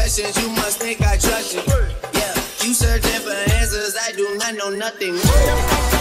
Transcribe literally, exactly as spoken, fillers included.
questions, you must think I trust you. Yeah, you searching for answers, I do not know nothing.